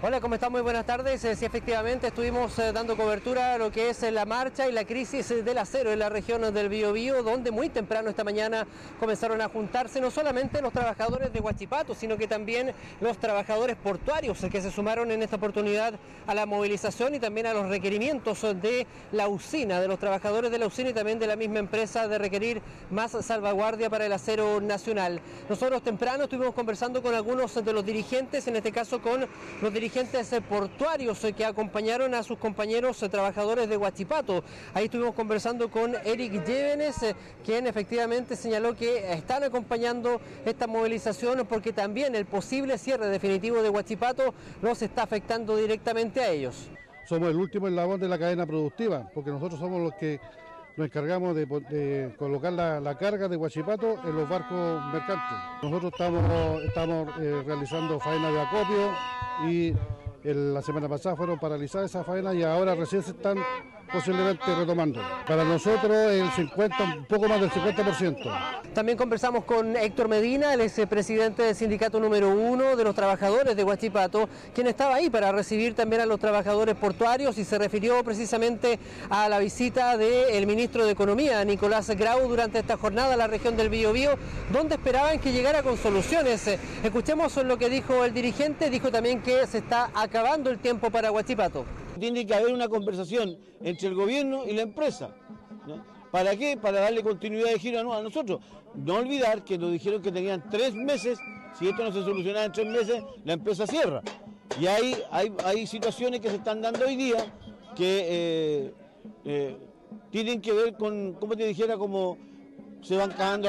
Hola, ¿cómo están? Muy buenas tardes. Sí, efectivamente estuvimos dando cobertura a lo que es la marcha y la crisis del acero en la región del Biobío, donde muy temprano esta mañana comenzaron a juntarse no solamente los trabajadores de Huachipato, sino que también los trabajadores portuarios que se sumaron en esta oportunidad a la movilización y también a los requerimientos de la usina, de los trabajadores de la usina y también de la misma empresa de requerir más salvaguardia para el acero nacional. Nosotros temprano estuvimos conversando con algunos de los dirigentes, en este caso con los dirigentes portuarios que acompañaron a sus compañeros trabajadores de Huachipato. Ahí estuvimos conversando con Eric Llévenes, quien efectivamente señaló que están acompañando esta movilización porque también el posible cierre definitivo de Huachipato los está afectando directamente a ellos. Somos el último eslabón de la cadena productiva, porque nosotros somos los que nos encargamos de colocar la carga de Huachipato en los barcos mercantes. Nosotros estamos realizando faenas de acopio y la semana pasada fueron paralizadas esas faenas y ahora recién se están posiblemente retomando. Para nosotros un poco más del 50%. También conversamos con Héctor Medina, el presidente del sindicato número 1 de los trabajadores de Huachipato, quien estaba ahí para recibir también a los trabajadores portuarios y se refirió precisamente a la visita del ministro de Economía, Nicolás Grau, durante esta jornada a la región del Biobío, donde esperaban que llegara con soluciones. Escuchemos lo que dijo el dirigente, dijo también que se está acabando el tiempo para Huachipato. Tiene que haber una conversación entre el gobierno y la empresa, ¿no? ¿Para qué? Para darle continuidad de giro a nosotros. No olvidar que nos dijeron que tenían 3 meses, si esto no se solucionaba en 3 meses, la empresa cierra. Y hay situaciones que se están dando hoy día que tienen que ver con, como te dijera, como se van acabando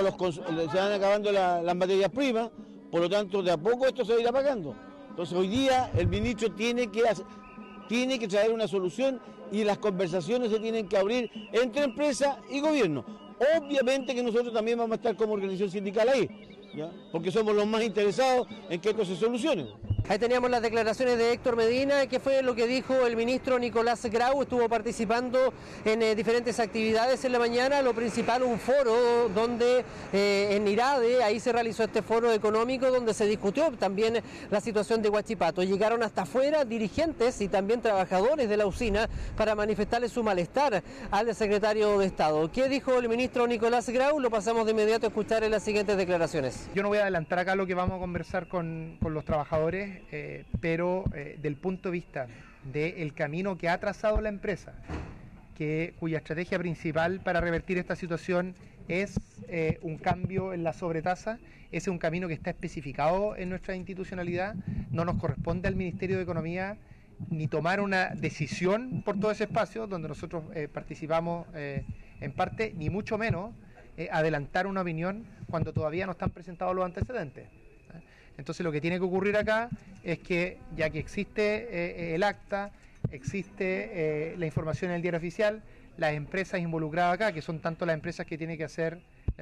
las materias primas, por lo tanto de a poco esto se va a ir apagando. Entonces hoy día el ministro tiene que traer una solución y las conversaciones se tienen que abrir entre empresa y gobierno. Obviamente que nosotros también vamos a estar como organización sindical ahí, ¿ya? Porque somos los más interesados en que esto se solucione. Ahí teníamos las declaraciones de Héctor Medina, que fue lo que dijo el ministro Nicolás Grau. Estuvo participando en diferentes actividades en la mañana, lo principal un foro donde en Irade, ahí se realizó este foro económico donde se discutió también la situación de Huachipato. Llegaron hasta afuera dirigentes y también trabajadores de la usina para manifestarle su malestar al secretario de Estado. ¿Qué dijo el ministro Nicolás Grau? Lo pasamos de inmediato a escuchar en las siguientes declaraciones. Yo no voy a adelantar acá lo que vamos a conversar con los trabajadores, pero del punto de vista del camino que ha trazado la empresa, cuya estrategia principal para revertir esta situación es un cambio en la sobretasa, ese es un camino que está especificado en nuestra institucionalidad. No nos corresponde al Ministerio de Economía ni tomar una decisión por todo ese espacio donde nosotros participamos en parte, ni mucho menos adelantar una opinión cuando todavía no están presentados los antecedentes. Entonces lo que tiene que ocurrir acá es que, ya que existe el acta, existe la información en el diario oficial, las empresas involucradas acá, que son tanto las empresas que tiene que hacer,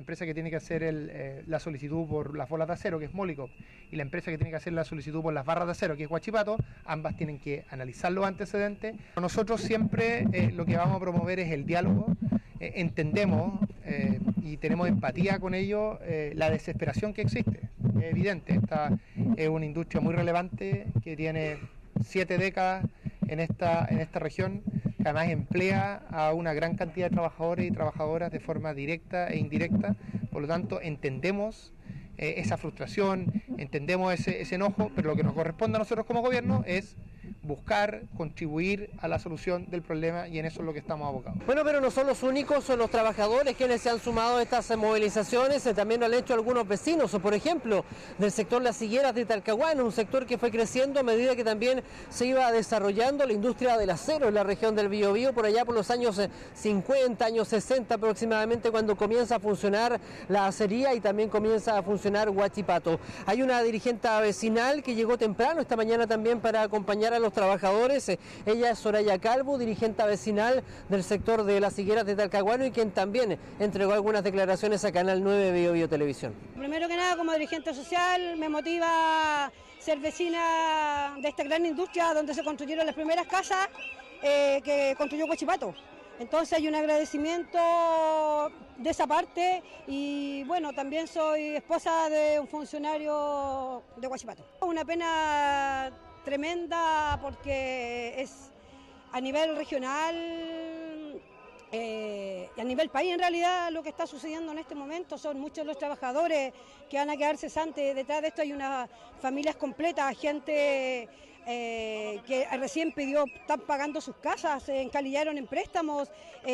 la solicitud por las bolas de acero, que es Molicop, y la empresa que tiene que hacer la solicitud por las barras de acero, que es Huachipato, ambas tienen que analizar los antecedentes. Nosotros siempre lo que vamos a promover es el diálogo. Entendemos y tenemos empatía con ello, la desesperación que existe. Es evidente, esta es una industria muy relevante que tiene 7 décadas en esta región, que además emplea a una gran cantidad de trabajadores y trabajadoras de forma directa e indirecta. Por lo tanto, entendemos esa frustración, entendemos ese enojo, pero lo que nos corresponde a nosotros como gobierno es buscar, contribuir a la solución del problema, y en eso es lo que estamos abocados. Bueno, pero no son los únicos, son los trabajadores quienes se han sumado a estas movilizaciones, también lo han hecho algunos vecinos, o por ejemplo, del sector Las Higueras de Talcahuano, un sector que fue creciendo a medida que también se iba desarrollando la industria del acero en la región del Biobío, por allá por los años 50, años 60 aproximadamente, cuando comienza a funcionar la acería y también comienza a funcionar Huachipato. Hay una dirigente vecinal que llegó temprano esta mañana también para acompañar a los trabajadores. Ella es Soraya Calvo, dirigente vecinal del sector de Las Higueras de Talcahuano, y quien también entregó algunas declaraciones a Canal 9 Biobío Televisión. Primero que nada, como dirigente social, me motiva ser vecina de esta gran industria donde se construyeron las primeras casas que construyó Huachipato. Entonces hay un agradecimiento de esa parte, y bueno, también soy esposa de un funcionario de Huachipato. Una pena tremenda porque es a nivel regional y a nivel país en realidad lo que está sucediendo en este momento. Son muchos los trabajadores que van a quedar cesantes. Detrás de esto hay unas familias completas, gente que recién están pagando sus casas, se encalillaron en préstamos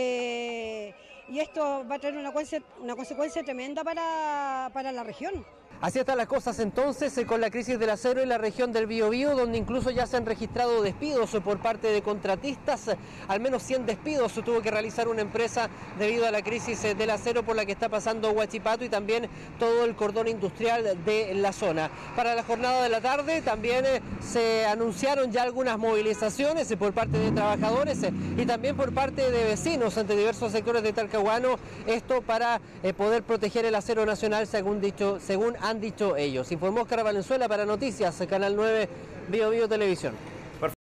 y esto va a tener una consecuencia tremenda para la región. Así están las cosas entonces con la crisis del acero en la región del Biobío, donde incluso ya se han registrado despidos por parte de contratistas. Al menos 100 despidos tuvo que realizar una empresa debido a la crisis del acero por la que está pasando Huachipato y también todo el cordón industrial de la zona. Para la jornada de la tarde también se anunciaron ya algunas movilizaciones por parte de trabajadores y también por parte de vecinos ante diversos sectores de Talcahuano, esto para poder proteger el acero nacional según han dicho ellos. Informó Oscar Valenzuela para Noticias, Canal 9 Biobío Televisión.